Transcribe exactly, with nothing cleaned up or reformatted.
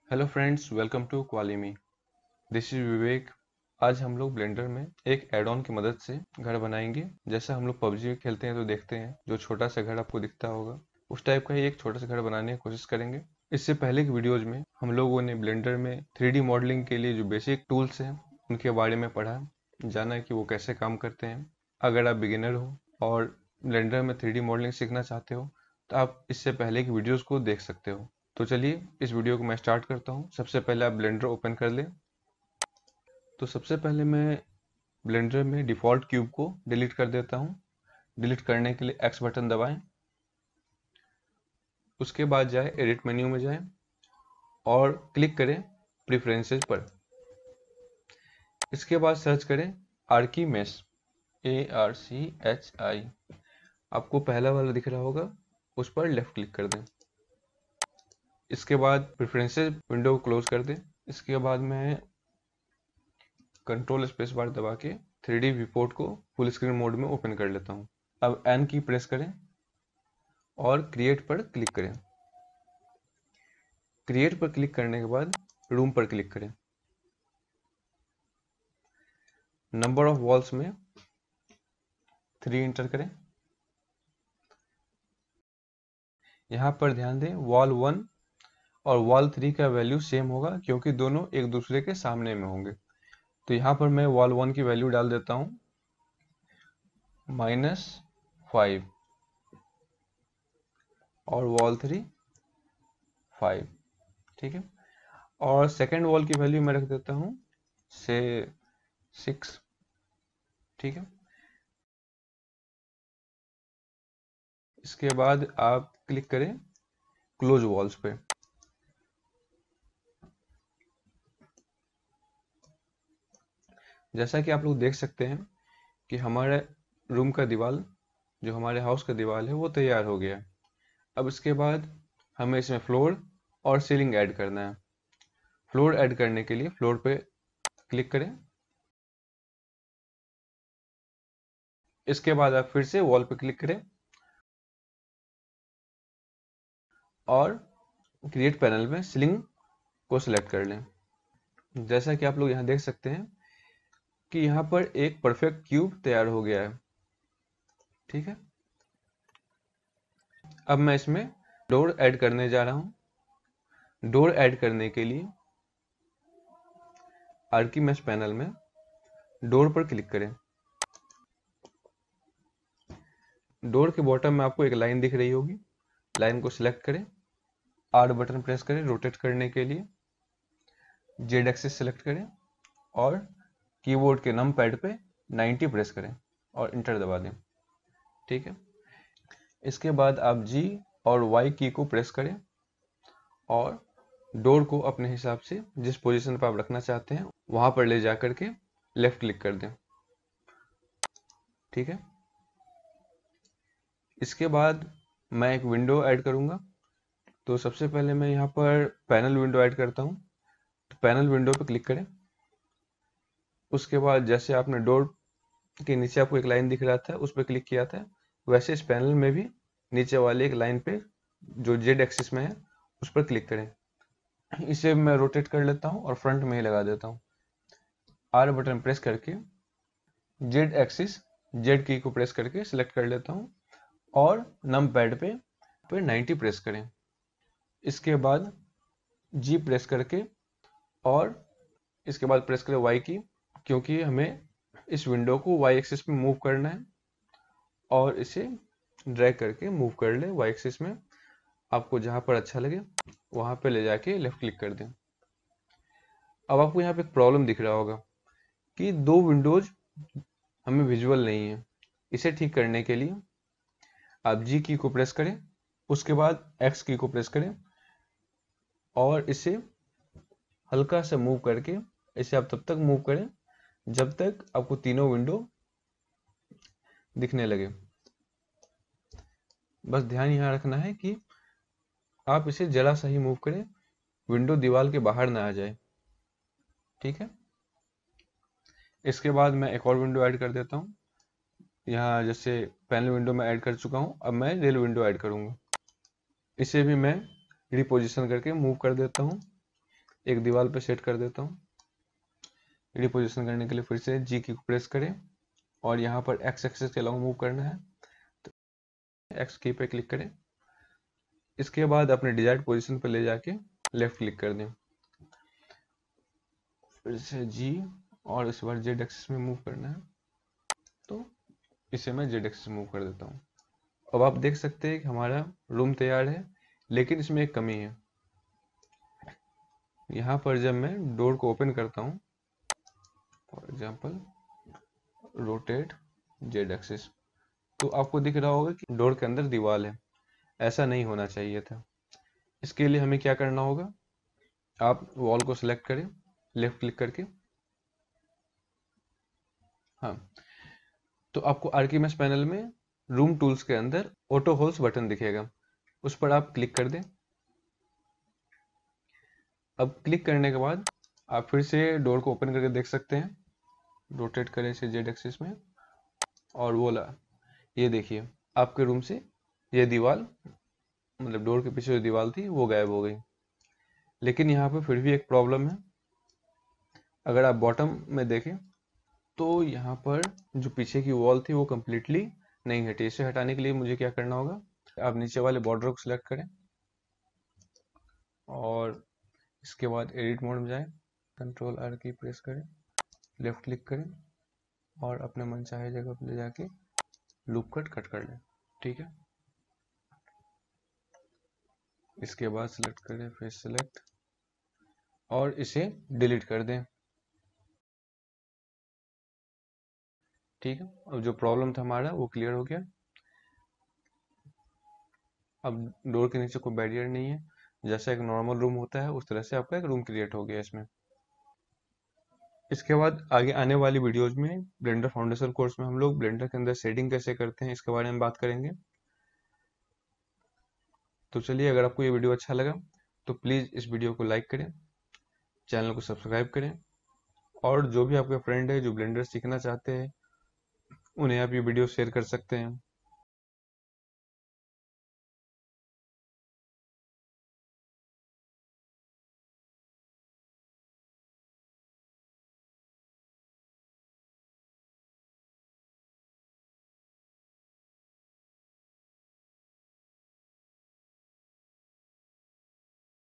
Hello friends, welcome to क्वालिमी। This is Vivek. आज हम लोग ब्लेंडर में एक एड ऑन की मदद से घर बनाएंगे। जैसा हम लोग पबजी खेलते हैं तो देखते हैं जो छोटा सा घर आपको दिखता होगा, उस टाइप का ही एक छोटा सा घर बनाने की कोशिश करेंगे। इससे पहले की वीडियोज में हम लोगों ने ब्लेंडर में थ्री डी मॉडलिंग के लिए जो बेसिक टूल्स हैं उनके बारे में पढ़ा, जाना कि वो कैसे काम करते हैं। अगर आप बिगिनर हो और ब्लेंडर में थ्री डी मॉडलिंग सीखना चाहते हो तो आप इससे पहले की वीडियोस को देख सकते हो। तो चलिए इस वीडियो को मैं स्टार्ट करता हूँ। सबसे पहले आप ब्लेंडर ओपन कर लें। तो सबसे पहले मैं ब्लेंडर में डिफ़ॉल्ट क्यूब को डिलीट कर देता हूँ। डिलीट करने के लिए एक्स बटन दबाएं। उसके बाद जाए एडिट मेन्यू में जाएं और क्लिक करें प्रेफरेंसेस पर। इसके बाद सर्च करें आर्कीमेश, A R C H I. आपको पहला वाला दिख रहा होगा, उस पर लेफ्ट क्लिक कर दें। इसके बाद प्रेफरेंसेस विंडो को क्लोज कर दें। इसके बाद मैं कंट्रोल स्पेस बार दबा के थ्री डी विपोर्ट को फुल स्क्रीन मोड में ओपन कर लेता हूँ। अब एन की प्रेस करें और क्रिएट पर क्लिक करें। क्रिएट पर क्लिक करने के बाद रूम पर क्लिक करें। नंबर ऑफ वॉल्स में थ्री इंटर करें। यहाँ पर ध्यान दें वॉल वन और वॉल थ्री का वैल्यू सेम होगा क्योंकि दोनों एक दूसरे के सामने में होंगे। तो यहाँ पर मैं वॉल वन की वैल्यू डाल देता हूँ माइनस फाइव और वॉल थ्री फाइव। ठीक है। और सेकेंड वॉल की वैल्यू मैं रख देता हूँ से सिक्स। ठीक है। इसके बाद आप क्लिक करें क्लोज वॉल्स पे। जैसा कि आप लोग देख सकते हैं कि हमारे रूम का दीवार, जो हमारे हाउस का दीवार है, वो तैयार हो गया। अब इसके बाद हमें इसमें फ्लोर और सीलिंग ऐड करना है। फ्लोर ऐड करने के लिए फ्लोर पे क्लिक करें। इसके बाद आप फिर से वॉल पे क्लिक करें और क्रिएट पैनल में सीलिंग को सिलेक्ट कर लें। जैसा कि आप लोग यहाँ देख सकते हैं कि यहाँ पर एक परफेक्ट क्यूब तैयार हो गया है। ठीक है। अब मैं इसमें डोर ऐड करने जा रहा हूँ। डोर ऐड करने के लिए आर्कीमेश पैनल में डोर पर क्लिक करें। डोर के बॉटम में आपको एक लाइन दिख रही होगी, लाइन को सिलेक्ट करें। आर बटन प्रेस करें रोटेट करने के लिए। जेड एक्सिस सेलेक्ट करें और कीबोर्ड के नम पैड पे नाइंटी प्रेस करें और इंटर दबा दें। ठीक है। इसके बाद आप जी और वाई की को प्रेस करें और डोर को अपने हिसाब से जिस पोजीशन पर आप रखना चाहते हैं वहां पर ले जाकर के लेफ्ट क्लिक कर दें। ठीक है। इसके बाद मैं एक विंडो ऐड करूंगा। तो सबसे पहले मैं यहाँ पर पैनल विंडो ऐड करता हूँ। तो पैनल विंडो पर क्लिक करें। उसके बाद जैसे आपने डोर के नीचे आपको एक लाइन दिख रहा था, उस पर क्लिक किया था, वैसे इस पैनल में भी नीचे वाले एक लाइन पे जो जेड एक्सिस में है उस पर क्लिक करें। इसे मैं रोटेट कर लेता हूँ और फ्रंट में ही लगा देता हूँ। आर बटन प्रेस करके जेड एक्सिस जेड की को प्रेस करके सिलेक्ट कर लेता हूँ और नम पैड पे पे नाइंटी प्रेस करें। इसके बाद जी प्रेस करके और इसके बाद प्रेस करें वाई की, क्योंकि हमें इस विंडो को वाई एक्सिस पे मूव करना है और इसे ड्रैग करके मूव कर ले वाई एक्सिस में। आपको जहां पर अच्छा लगे वहां पे ले जाके लेफ्ट क्लिक कर दें। अब आपको यहाँ पे एक प्रॉब्लम दिख रहा होगा कि दो विंडोज हमें विजुअल नहीं है। इसे ठीक करने के लिए आप जी की को प्रेस करें, उसके बाद एक्स की को प्रेस करें और इसे हल्का सा मूव करके इसे आप तब तक मूव करें जब तक आपको तीनों विंडो दिखने लगे। बस ध्यान यहाँ रखना है कि आप इसे जरा सा ही मूव करें, विंडो दीवार के बाहर ना आ जाए। ठीक है। इसके बाद मैं एक और विंडो ऐड कर देता हूँ। यहाँ जैसे पैनल विंडो में ऐड कर चुका हूँ, अब मैं रेल विंडो ऐड करूँगा। इसे भी मैं रिपोजिशन करके मूव कर देता हूँ एक दीवार पे सेट कर देता हूँ। रिपोजिशन करने के लिए फिर से जी की को प्रेस करें और यहाँ पर एक्स एक्सिस के अलावा मूव करना है, तो एक्स की पे क्लिक करें। इसके बाद अपने डिजायर्ड पोजीशन पर ले जाके लेफ्ट क्लिक कर दें, फिर से जी और इस बार जेड एक्सिस में मूव करना है, तो इसे मैं जेड एक्सिस मूव कर देता हूँ। अब आप देख सकते हैं कि हमारा रूम तैयार है, लेकिन इसमें एक कमी है। यहाँ पर जब मैं डोर को ओपन करता हूँ, for example rotate Z axis, तो आपको दिख रहा होगा कि डोर के अंदर दीवार है। ऐसा नहीं होना चाहिए था। इसके लिए हमें क्या करना होगा, आप वॉल को सिलेक्ट करें लेफ्ट क्लिक करके। हाँ, तो आपको आर्कीमेश पैनल में रूम टूल्स के अंदर ऑटो होल्स बटन दिखेगा, उस पर आप क्लिक कर दें। अब क्लिक करने के बाद आप फिर से डोर को ओपन करके देख सकते हैं, रोटेट करें इसे जेड एक्सिस में और वो ला, ये देखिए आपके रूम से ये दीवार, मतलब डोर के पीछे जो दीवार थी वो गायब हो गई। लेकिन यहाँ पे फिर भी एक प्रॉब्लम है। अगर आप बॉटम में देखें तो यहाँ पर जो पीछे की वॉल थी वो कम्प्लीटली नहीं हटी। इसे हटाने के लिए मुझे क्या करना होगा, आप नीचे वाले बॉर्डर को सिलेक्ट करें और इसके बाद एडिट मोड में जाएं, कंट्रोल आर की प्रेस करें, लेफ्ट क्लिक करें और अपने मनचाहे जगह पर ले जाके लूप कट कट कर लें। ठीक है, इसके बाद सिलेक्ट करें फेस सिलेक्ट और इसे डिलीट कर दें। ठीक है, अब जो प्रॉब्लम था हमारा वो क्लियर हो गया। अब डोर के नीचे कोई बैरियर नहीं है, जैसा एक नॉर्मल रूम होता है उस तरह से आपका एक रूम क्रिएट हो गया इसमें। इसके बाद आगे आने वाली वीडियोज में ब्लेंडर फाउंडेशन कोर्स में हम लोग ब्लेंडर के अंदर शेडिंग कैसे करते हैं इसके बारे में बात करेंगे। तो चलिए, अगर आपको ये वीडियो अच्छा लगा तो प्लीज़ इस वीडियो को लाइक करें, चैनल को सब्सक्राइब करें और जो भी आपके फ्रेंड है जो ब्लेंडर सीखना चाहते हैं उन्हें आप ये वीडियो शेयर कर सकते हैं।